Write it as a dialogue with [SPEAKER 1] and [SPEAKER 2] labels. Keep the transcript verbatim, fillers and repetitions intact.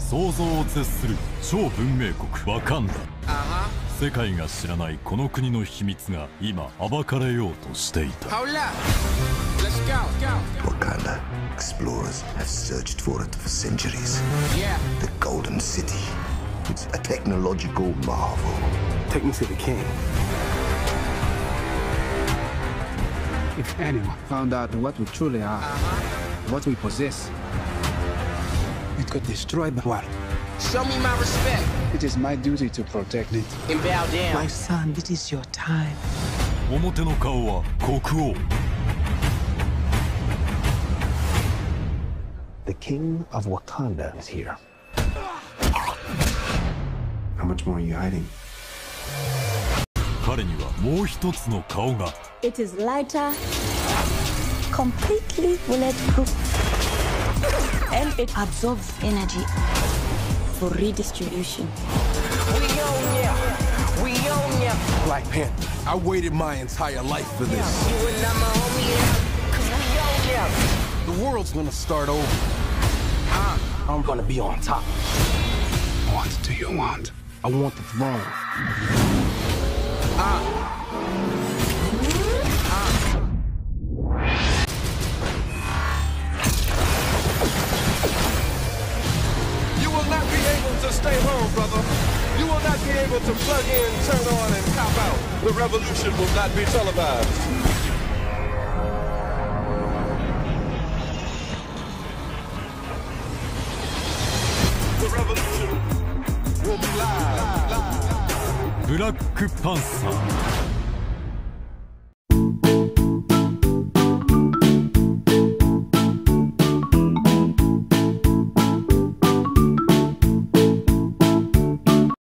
[SPEAKER 1] 想像を絶する超文明国ワカンダ。世界が知らないこの国の秘密が今暴かれようとしていた。
[SPEAKER 2] Wakanda explorers have searched for it for centuries. The Golden City. It's a technological marvel.
[SPEAKER 3] Take me to the king.
[SPEAKER 4] If anyone found out what we truly are, what we possess, it could destroy the world.
[SPEAKER 5] Show me my respect.
[SPEAKER 4] It is my duty to protect it.
[SPEAKER 5] And bow down.
[SPEAKER 6] My son, it is your time.
[SPEAKER 1] 表の顔は国王。
[SPEAKER 3] The king of Wakanda is here. How much more are you hiding?
[SPEAKER 1] 彼にはもう一つの顔が。
[SPEAKER 7] It is lighter, completely bulletproof, and it absorbs energy for redistribution.
[SPEAKER 5] We own ya. We own ya.
[SPEAKER 3] Black Panther. I waited my entire life for this.
[SPEAKER 5] You and I'm a homie, yeah. Cause we own ya.
[SPEAKER 3] The world's gonna start over. I'm gonna be on top.
[SPEAKER 4] What do you want?
[SPEAKER 3] I want the throne. Ah. Ah.
[SPEAKER 8] You will not be able to stay home, brother. You will not be able to plug in, turn on, and cop out. The revolution will not be televised. The revolution will be live.
[SPEAKER 1] ブラックパンサー。